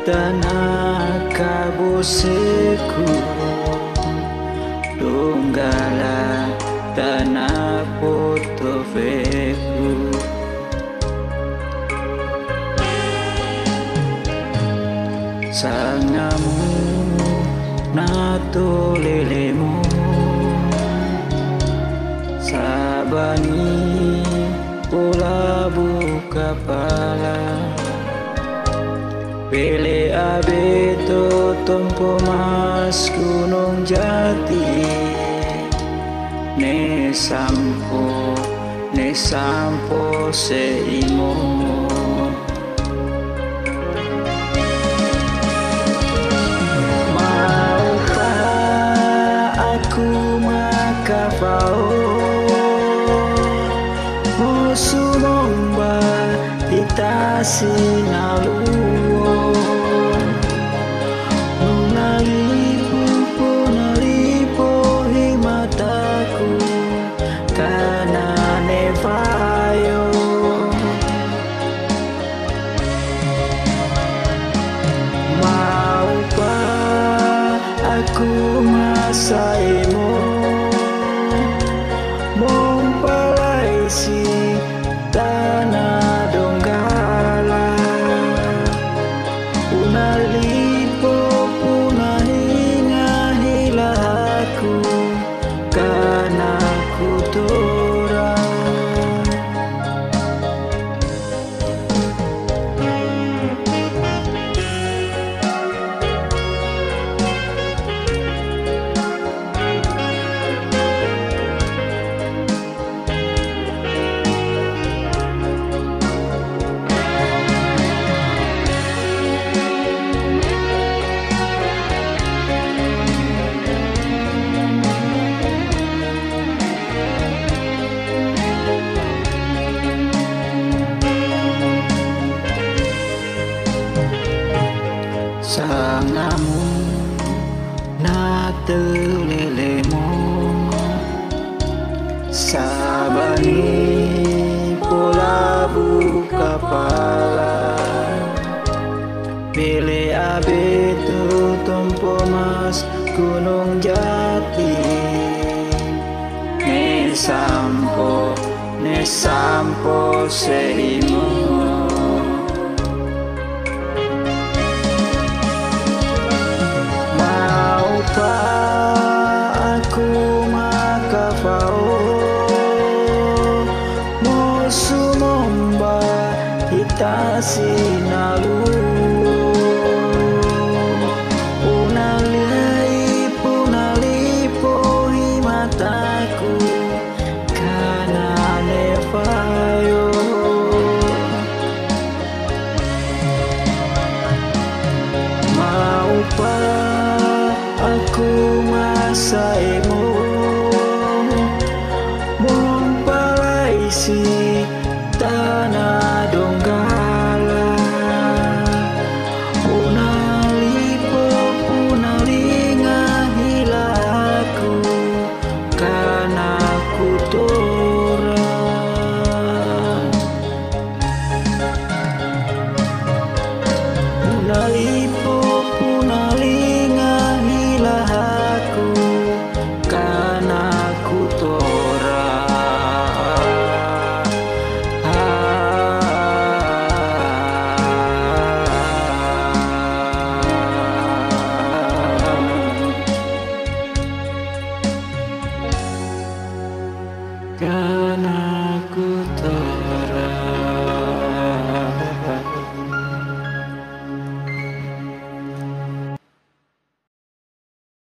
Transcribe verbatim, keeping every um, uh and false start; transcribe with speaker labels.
Speaker 1: tanah kabuseku donggala tanah potofeku sangamu nato lelemu sabani pola buka pala pele abeto tompo mas gunung jati ne sampo ne sampo seimo maukah aku makafao musuh nomba kita sinaluo nunalipu punalipo himataku kana nevayo maupa aku masaimu mompalaisi tanah donggala punalipo punahinga hilaku kana kutora sangamu natelelemu sabani pola buka pala pele abeto tompo mas gunung jati ne sampo ne sampo seimo aku makafao musuh nomba hitasi nalu punalai punalipo himataku kana nevayo maupa aku masaimu mompalaisi tanah donggala punalipo punalinga hilaku kana kutora punalipo punalinga hilaku kana kutora kana kutora